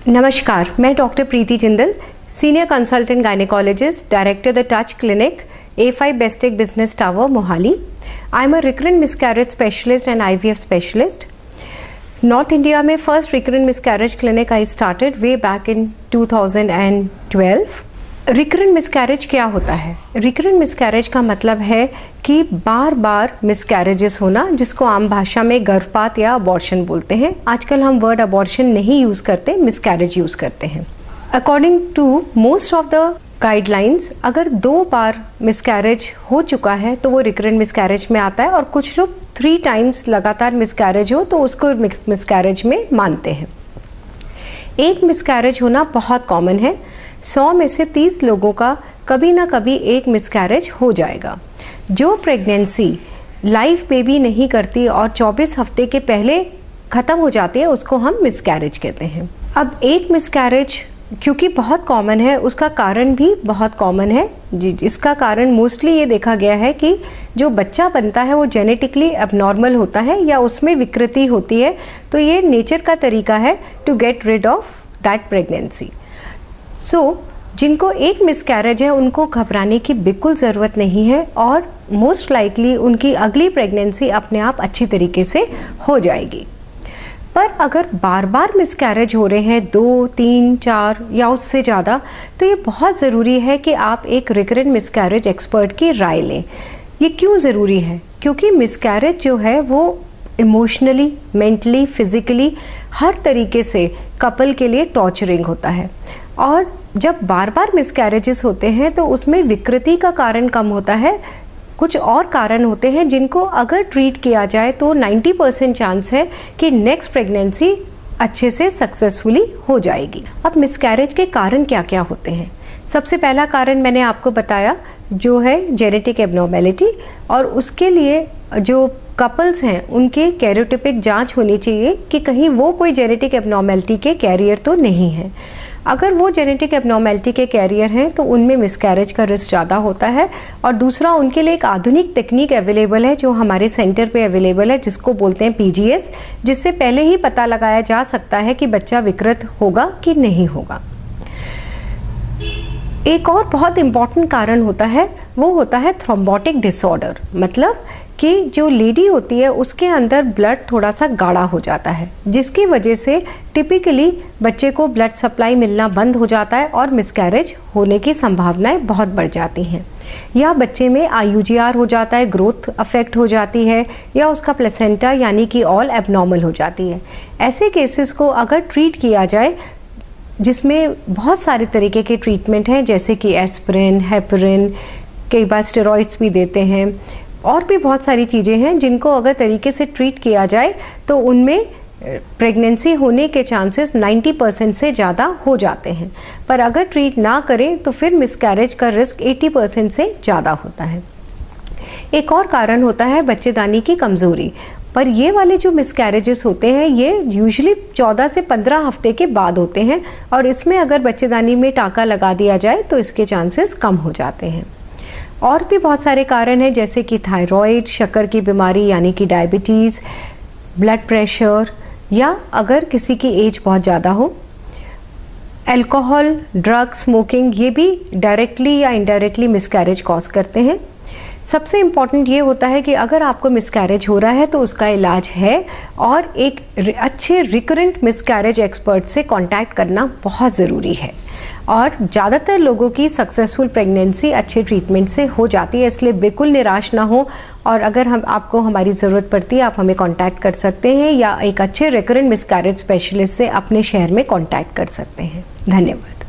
नमस्कार, मैं doctor Preeti Jindal, senior consultant gynaecologist, director the touch clinic, A5 Bestech business tower, Mohali. I am a recurrent miscarriage specialist and IVF specialist. North India में first recurrent miscarriage clinic I started way back in 2012. Recurrent miscarriage क्या होता है? Recurrent miscarriage का मतलब है कि बार बार miscarriages होना, जिसको आम भाषा में गर्भपात या अबॉर्शन बोलते हैं. आजकल हम वर्ड अबॉर्शन नहीं यूज़ करते, मिसकैरेज यूज़ करते हैं. According to most of the guidelines, अगर 2 बार मिसकैरेज हो चुका है तो वो रिकरेंट मिसकैरेज में आता है, और कुछ लोग 3 टाइम्स लगातार मिसकैरेज हो तो उसको मिसकैरेज में मानते हैं. एक मिसकैरेज होना बहुत कॉमन है. 100 में से 30 लोगों का कभी ना कभी एक मिसकैरेज हो जाएगा. जो प्रेगनेंसी लाइव बेबी नहीं करती और 24 हफ्ते के पहले ख़त्म हो जाती है, उसको हम मिसकैरेज कहते हैं. अब एक मिसकैरेज क्योंकि बहुत कॉमन है, उसका कारण भी बहुत कॉमन है. इसका कारण मोस्टली ये देखा गया है कि जो बच्चा बनता है वो जेनेटिकली एबनॉर्मल होता है या उसमें विकृति होती है. तो ये नेचर का तरीका है to get rid of that pregnancy. जिनको एक मिसकैरेज है उनको घबराने की बिल्कुल ज़रूरत नहीं है, और मोस्ट लाइकली उनकी अगली प्रेगनेंसी अपने आप अच्छी तरीके से हो जाएगी. पर अगर बार बार मिसकैरेज हो रहे हैं, 2, 3, 4 या उससे ज़्यादा, तो ये बहुत ज़रूरी है कि आप एक रिकरेंट मिसकैरेज एक्सपर्ट की राय लें. ये क्यों ज़रूरी है? क्योंकि मिसकैरेज जो है वो इमोशनली, मेंटली, फिज़िकली हर तरीके से कपल के लिए टॉर्चरिंग होता है. और जब बार बार मिसकैरेजेस होते हैं तो उसमें विकृति का कारण कम होता है. कुछ और कारण होते हैं जिनको अगर ट्रीट किया जाए तो 90% चांस है कि नेक्स्ट प्रेगनेंसी अच्छे से सक्सेसफुली हो जाएगी. अब मिसकैरेज के कारण क्या क्या होते हैं? सबसे पहला कारण मैंने आपको बताया, जो है जेनेटिक एबनॉर्मेलिटी, और उसके लिए जो कपल्स हैं उनके कैरियोटिपिक जांच होनी चाहिए कि कहीं वो कोई जेनेटिक एबनॉर्मेलिटी के कैरियर तो नहीं है. अगर वो जेनेटिक एबनॉर्मेलिटी के कैरियर हैं तो उनमें मिसकैरेज का रिस्क ज़्यादा होता है. और दूसरा, उनके लिए एक आधुनिक तकनीक अवेलेबल है जो हमारे सेंटर पे अवेलेबल है, जिसको बोलते हैं PGS, जिससे पहले ही पता लगाया जा सकता है कि बच्चा विकृत होगा कि नहीं होगा. एक और बहुत इम्पॉर्टेंट कारण होता है, वो होता है थ्रोम्बोटिक डिसऑर्डर. मतलब कि जो लेडी होती है उसके अंदर ब्लड थोड़ा सा गाढ़ा हो जाता है, जिसकी वजह से टिपिकली बच्चे को ब्लड सप्लाई मिलना बंद हो जाता है और मिसकैरेज होने की संभावनाएं बहुत बढ़ जाती हैं. या बच्चे में IUGR हो जाता है, ग्रोथ अफेक्ट हो जाती है, या उसका प्लेसेंटा यानी कि ऑल एबनॉर्मल हो जाती है. ऐसे केसेस को अगर ट्रीट किया जाए, जिसमें बहुत सारे तरीके के ट्रीटमेंट हैं, जैसे कि एस्पिरिन, हेपरिन, कई बार स्टेरॉइड्स भी देते हैं, और भी बहुत सारी चीज़ें हैं जिनको अगर तरीके से ट्रीट किया जाए तो उनमें प्रेगनेंसी होने के चांसेस 90% से ज़्यादा हो जाते हैं. पर अगर ट्रीट ना करें तो फिर मिसकैरेज का रिस्क 80% से ज़्यादा होता है. एक और कारण होता है बच्चेदानी की कमज़ोरी. पर ये वाले जो मिसकैरेजेस होते हैं ये यूजुअली 14 से 15 हफ्ते के बाद होते हैं, और इसमें अगर बच्चेदानी में टाँका लगा दिया जाए तो इसके चांसेस कम हो जाते हैं. और भी बहुत सारे कारण हैं, जैसे कि थायराइड, शक्कर की बीमारी यानी कि डायबिटीज़, ब्लड प्रेशर, या अगर किसी की एज बहुत ज़्यादा हो, अल्कोहल, ड्रग, स्मोकिंग, ये भी डायरेक्टली या इनडायरेक्टली मिसकैरेज कॉज करते हैं. सबसे इम्पॉर्टेंट ये होता है कि अगर आपको मिसकैरेज हो रहा है तो उसका इलाज है, और एक अच्छे रिकरेंट मिसकैरेज एक्सपर्ट से कांटेक्ट करना बहुत ज़रूरी है. और ज़्यादातर लोगों की सक्सेसफुल प्रेगनेंसी अच्छे ट्रीटमेंट से हो जाती है, इसलिए बिल्कुल निराश ना हो. और अगर आपको हमारी ज़रूरत पड़ती है, आप हमें कांटेक्ट कर सकते हैं, या एक अच्छे रिकरेंट मिसकैरेज स्पेशलिस्ट से अपने शहर में कांटेक्ट कर सकते हैं. धन्यवाद.